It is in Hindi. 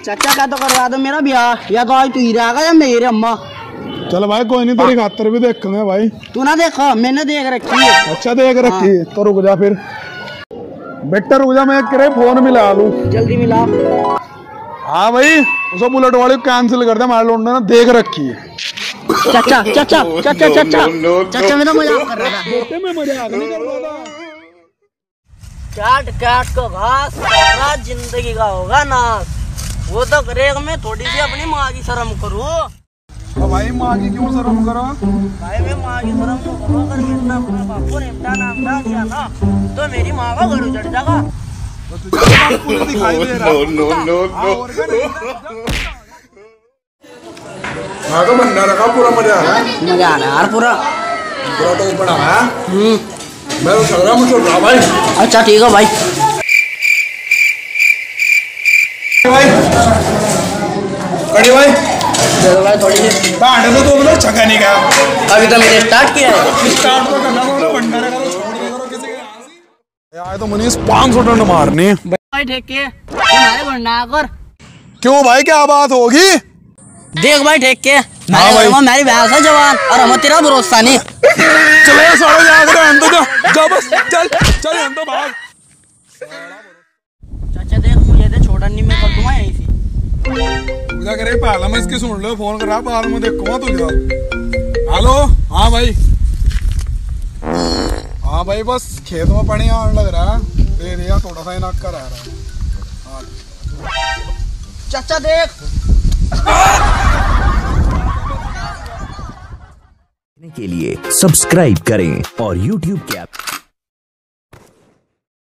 चाचा का तो करवा दो मेरा ब्याह, या तो आज तू ही रहेगा या मेरे अम्मा। चल भाई कोई नहीं, तेरी खातर भी देखेंगे भाई। तू ना देखा, मैंने देख रखी है। अच्छा देख रखी है तो रुक जा फिर। बेटा रुक जा, मैं करे फोन मिला लूं। जल्दी मिला। हाँ भाई उसे बुलेट वाले कैंसिल कर दे, हमारे लोग ने देख रखी है। चाचा चाचा चाचा चाचा चाचा मेरा मजाक कर रहा था। बेटे मैं मजाक नहीं कर रहा था। काट काट को घास सारा जिंदगी का होगा नाश, वो तो करेगा। मैं थोड़ी सी अपनी माँ की शर्म करूँ। तो भाई माँ की क्यों शर्म करो? भाई मैं माँ की शर्म तो करूँ, अगर मेरा अपने बापू ने इमटा नाम डाल दिया ना तो मेरी माँ का घर उजड़ जाएगा। तो तुझे बापू दिखाई दे रहा है। नो हाँ तो बंदा रखा पूरा मजा आ रहा है। मजा आ रहा है यार पूरा तो बना है। मैं तो चल रहा हूँ, चल रहा भाई। अच्छा ठीक है भाई। कड़ी भाई दे दो भाई थोड़ी सी। बांटे तो 2 मिनट छका नहीं गया। अभी तो मैंने स्टार्ट किया है। स्टार्ट तो करना पड़ेगा, भंडारा करो, छोड़ के करो किसी के। यार तो मनीष 500 टन मारनी भाई ठेके तुम्हारे भंडारा कर। क्यों भाई क्या बात होगी? देख भाई ठेके हाँ भाई। मेरी भैंस है जवान और हम तेरा भरोसा नहीं। चलो साढ़े जा बस चल चल हम तो भाग। चाचा देख मुझे तो छोटा नहीं, मैं कर दूंगा यहीं से। पूजा करे पहला मैं इसकी सुन लो, फोन करा बाद में देखूंगा तुझे। हेलो हाँ भाई। हाँ भाई बस खेत में पानी आने लग रहा है, दे दिया थोड़ा सा इनाक कर आ रहा है। चाचा देख के लिए सब्सक्राइब करें और YouTube के